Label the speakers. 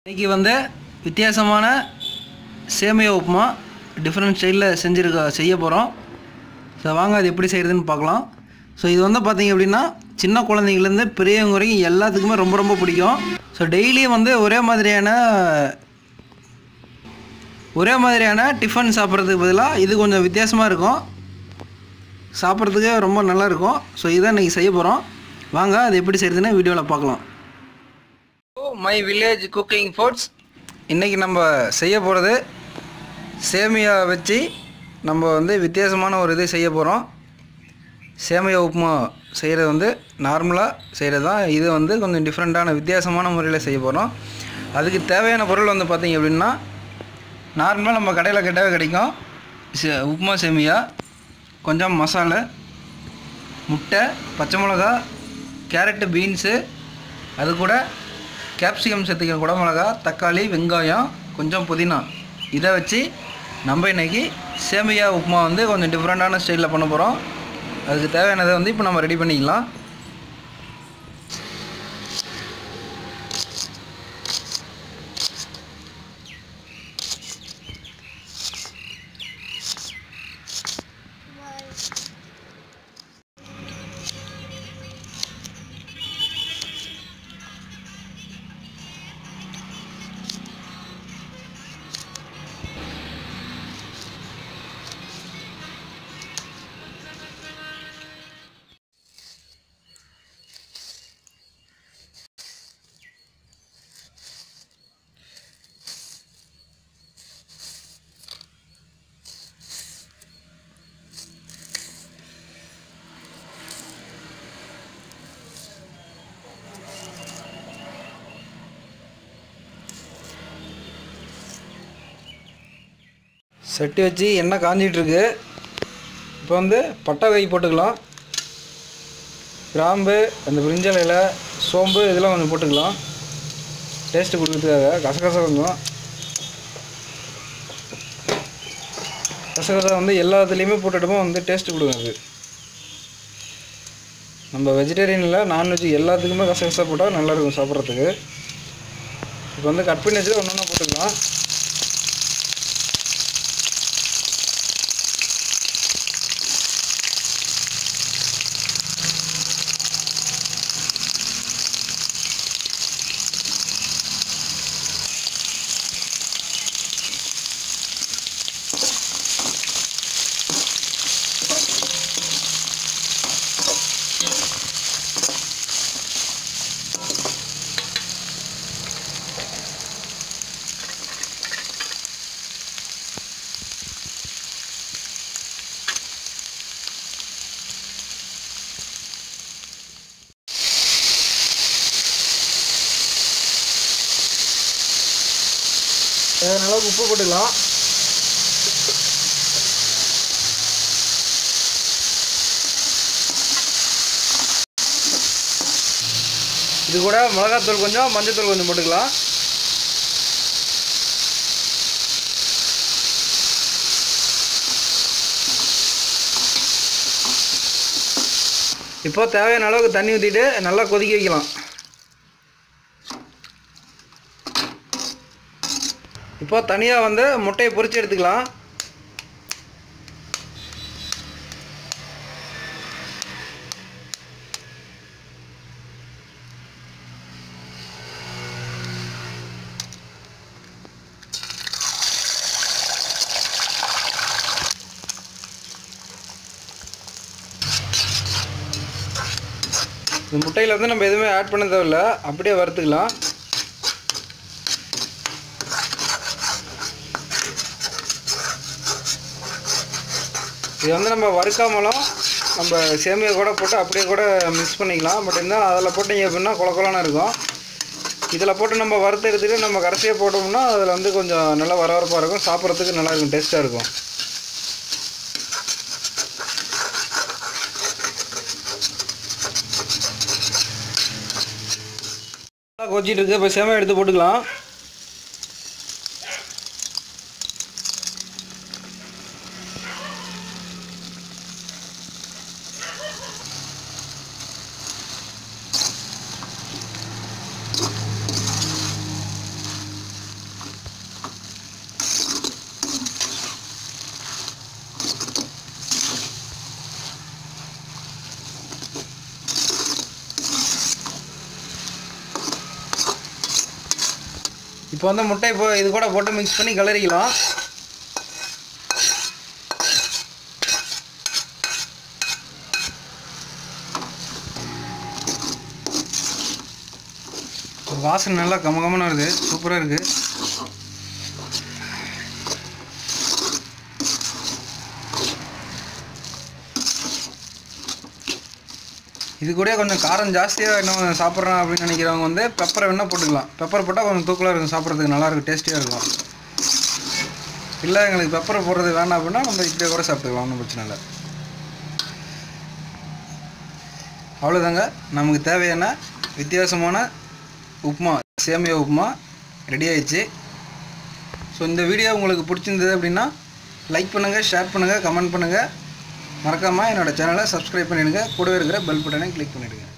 Speaker 1: இன்னைக்கு வந்து வித்தியாசமான சேமியா உப்புமா டிஃப்ரெண்ட் ஸ்டைலில் செய்ய போகிறோம். ஸோ வாங்க அது எப்படி செய்கிறதுன்னு பார்க்கலாம். ஸோ இது வந்து பார்த்திங்க அப்படின்னா சின்ன குழந்தைங்கலேருந்து பெரியவங்க வரைக்கும் எல்லாத்துக்குமே ரொம்ப ரொம்ப பிடிக்கும். ஸோ டெய்லியும் வந்து ஒரே மாதிரியான டிஃபன் சாப்பிட்றதுக்கு பதிலாக இது கொஞ்சம் வித்தியாசமாக இருக்கும், சாப்பிட்றதுக்கு ரொம்ப நல்லாயிருக்கும். ஸோ இதான் இன்றைக்கி செய்ய போகிறோம். வாங்க அது எப்படி செய்கிறதுன்னு வீடியோவில் பார்க்கலாம். My village cooking foods. இன்றைக்கி நம்ம செய்ய போகிறது சேமியா வச்சு நம்ம வந்து வித்தியாசமான ஒரு இது செய்ய போகிறோம். சேமியா உப்புமா செய்கிறது வந்து நார்மலாக செய்கிறது தான். இது வந்து கொஞ்சம் டிஃப்ரெண்ட்டான வித்தியாசமான முறையில் செய்ய போகிறோம். அதுக்கு தேவையான பொருள் வந்து பார்த்திங்க அப்படின்னா நார்மலாக நம்ம கடையில் கேட்டாவே கிடைக்கும். உப்புமா சேமியா, கொஞ்சம் மசாலா, முட்டை, பச்சை மிளகா, கேரட்டு, பீன்ஸு, அது கூட கேப்சிகம் சேர்த்துக்கிற குடமிளகா, தக்காளி, வெங்காயம், கொஞ்சம் புதினா, இதை வச்சு நம்ம இன்றைக்கி சேமியா உப்புமா வந்து கொஞ்சம் டிஃப்ரெண்ட்டான ஸ்டைலில் பண்ண போகிறோம். அதுக்கு தேவையானதை வந்து இப்போ நம்ம ரெடி பண்ணிக்கலாம். சட்டி வச்சு எண்ணெய் காஞ்சிகிட்ருக்கு. இப்போ வந்து பட்டை வகை போட்டுக்கலாம். கிராம்பு, அந்த பிரிஞ்சால் இலை, சோம்பு இதெல்லாம் கொஞ்சம் போட்டுக்கலாம் டேஸ்ட்டு கொடுக்கறதுக்காக. கசகசா வந்து எல்லாத்துலேயுமே போட்டுட்டோமோ வந்து டேஸ்ட்டு கொடுங்க. அது நம்ம வெஜிடேரியனில் நான்வெஜ் எல்லாத்துக்குமே கசகசா போட்டால் நல்லாயிருக்கும் சாப்பிட்றதுக்கு. இப்போ வந்து கட் பண்ணி வச்சு ஒன்று ஒன்றா போட்டுக்கலாம். தேவையான அளவுக்கு உப்பு போட்டுக்கலாம். இது கூட மிளகாத்தூள் கொஞ்சம், மஞ்சத்தூள் கொஞ்சம் போட்டுக்கலாம். இப்போ தேவையான அளவுக்கு தண்ணி ஊற்றிட்டு நல்லா கொதிக்க வைக்கலாம். இப்போ தனியாக வந்து முட்டையை பொரித்து எடுத்துக்கலாம். இந்த முட்டையில் வந்து நம்ம எதுவுமே ஆட் பண்ண தேவையில்லை, அப்படியே வறுத்துக்கலாம். இது வந்து நம்ம வறுக்காமலும் நம்ம சேமியா கூட போட்டு அப்படியே கூட மிக்ஸ் பண்ணிக்கலாம். பட் இருந்தாலும் அதில் போட்டிங்க அப்படின்னா குழக்குலான இருக்கும். இதில் போட்டு நம்ம வறுத்து எடுத்துகிட்டு நம்ம கடைசியாக போட்டோம்னா அதில் வந்து கொஞ்சம் நல்லா வரவரப்பாக இருக்கும், சாப்பிட்றதுக்கு நல்லா இருக்கும், டேஸ்ட்டாக இருக்கும். நல்லா கொச்சிட்டு இருக்கு. இப்போ சேமியா எடுத்து போட்டுக்கலாம். இப்போ வந்து முட்டை இது கூட போட்டு மிக்ஸ் பண்ணி கிளறிக்கலாம். வாசனை நல்லா கமகமான இருக்குது, சூப்பராக இருக்குது. இது கூட கொஞ்சம் காரம் ஜாஸ்தியாக என்ன சாப்பிட்றோம் அப்படின்னு நினைக்கிறவங்க வந்து பெப்பரை வேணால் போட்டுக்கலாம். பெப்பர் போட்டால் கொஞ்சம் தூக்கலாக இருக்கும், சாப்பிட்றதுக்கு நல்லாயிருக்கும், டேஸ்டியாக இருக்கும். இல்லை எங்களுக்கு பெப்பரை போடுறது வேணாம் அப்படின்னா நம்ம இப்படியே கூட சாப்பிட்டுக்கலாம், ஒன்றும் பிரச்சனை இல்லை. அவ்வளோதாங்க, நமக்கு தேவையான வித்தியாசமான உப்புமா, சேமியா உப்புமா ரெடி ஆயிடுச்சு. ஸோ இந்த வீடியோ உங்களுக்கு பிடிச்சிருந்தது அப்படின்னா லைக் பண்ணுங்கள், ஷேர் பண்ணுங்கள், கமெண்ட் பண்ணுங்கள். மறக்காமல் என்னோடய சேனலை சப்ஸ்கிரைப் பண்ணிவிடுங்க. கூடவே இருக்கிற பெல் பட்டனை கிளிக் பண்ணிவிடுங்க.